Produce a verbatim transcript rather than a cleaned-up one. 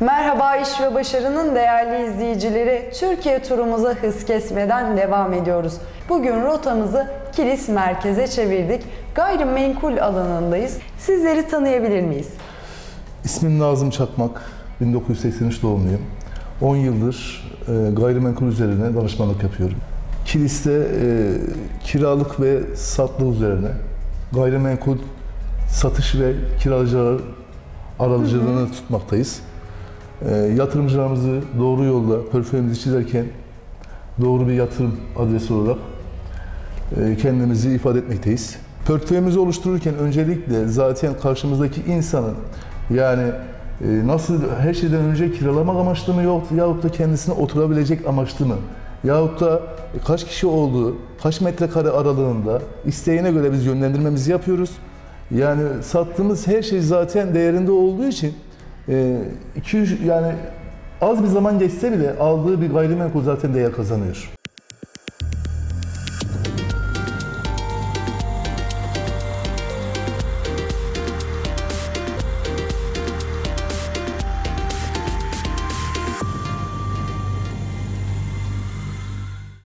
Merhaba iş ve başarının değerli izleyicileri, Türkiye turumuza hız kesmeden devam ediyoruz. Bugün rotamızı Kilis merkeze çevirdik. Gayrimenkul alanındayız. Sizleri tanıyabilir miyiz? İsmim Nazım Çakmak, bin dokuz yüz seksen üç doğumluyum. on yıldır e, gayrimenkul üzerine danışmanlık yapıyorum. Kilis'te e, kiralık ve satılık üzerine gayrimenkul satış ve kiracılar aracılığını hı hı. tutmaktayız. E, yatırımcılarımızı doğru yolda, portföyümüzü çizerken doğru bir yatırım adresi olarak e, kendimizi ifade etmekteyiz. Portföyümüzü oluştururken öncelikle zaten karşımızdaki insanın yani e, nasıl her şeyden önce kiralamak amaçlı mı yok yahut da kendisine oturabilecek amaçlı mı? Yahut da kaç kişi olduğu, kaç metrekare aralığında isteğine göre biz yönlendirmemizi yapıyoruz. Yani sattığımız her şey zaten değerinde olduğu için iki üç yani az bir zaman geçse bile aldığı bir gayrimenkul zaten değer kazanıyor.